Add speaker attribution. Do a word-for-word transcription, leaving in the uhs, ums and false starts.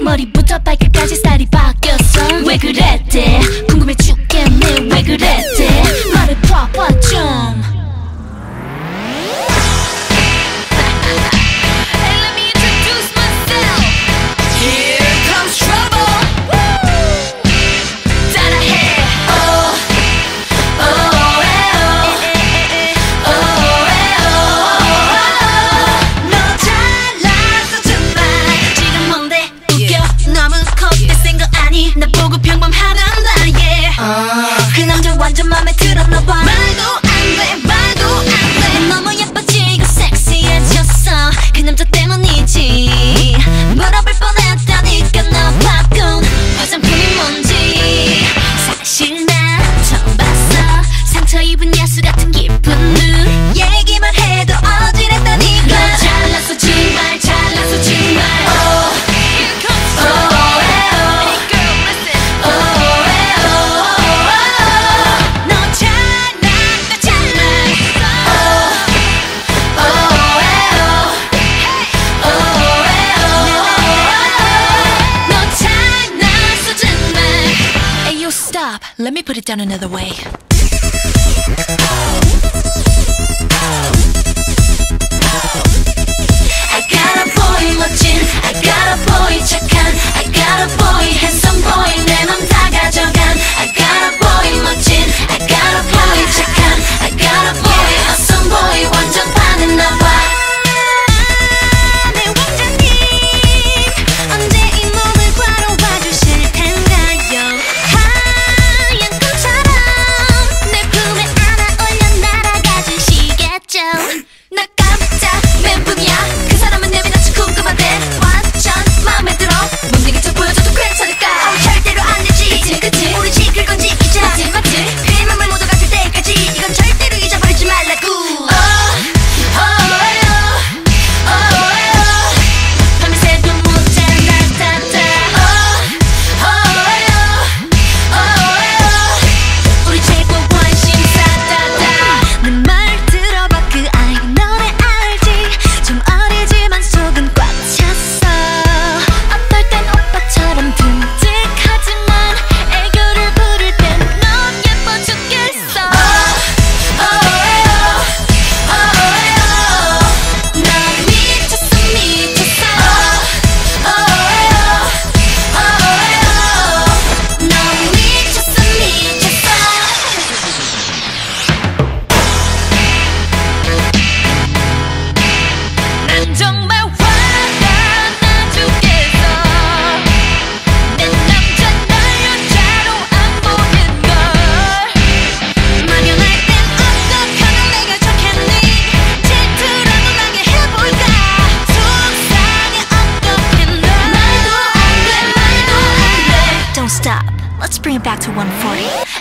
Speaker 1: 머리부터 발끝까지 스타일이 바뀌었어. 왜 그랬대? 궁금해 죽겠네. 왜 그랬대? 말해봐봐 좀. 나 보고 평범하단 말이야. uh. 그 남자 완전 맘에 들었나봐. 말도 안돼 말도 안돼. 너무 예뻐지고 섹시해졌어. 그 남자 때문이지. 물어볼 뻔했다니까 너 바꾼 화장품이 뭔지. 사실 나 처음 봤어. 상처 입은 야수 같은 기쁜 눈. 얘기만 해도 어지럽다니까. 너 잘났어 정말 잘났어 정말. oh. Let me put it down another way. I got a boy 멋진, I got a boy 착한, I got a boy handsome boy 내 맘 다 가져간. I got a boy 멋진, I got a boy 착한, I got a boy awesome boy 완전 반했나봐. 나 깜짝 멘붕이야. 그 사람은 내 미나치 궁금한데 완전 마음에 들어. 몸되게 쳐 보여줘도 괜찮을까. 어, 절대로 안 되지. 그치 그치 우리 지킬 건 지키자. 맞지 맞지 그의 맘을 모두 가질 때까지 이건 절대로 잊어버리지 말라고. oh, oh, oh, oh. 밤새도 못 자 나타다. oh, oh, oh, oh. 우리 최고 관심 사다다. 내 말 들어봐 그 아이 너네 알지. 좀 어리지만 속은 꽉 찼어. 어떨 땐 오빠처럼 듬직하지만 애교를 부릴 땐 넌 예뻐 죽겠어. oh, oh, oh, oh. 난 미쳤어 미쳤어. oh, oh, oh, oh. 난 미쳤어 미쳤어. 난 정말 화가 나 죽겠어. 내 남자 널 여자로 안 보는걸. 만연할 땐 어떡하면 내가 좋겠니. 질투라도 나게 해볼까. 속상해 어떡해 널. 말도 안돼 말도 안돼. Don't stop, let's bring it back to one forty.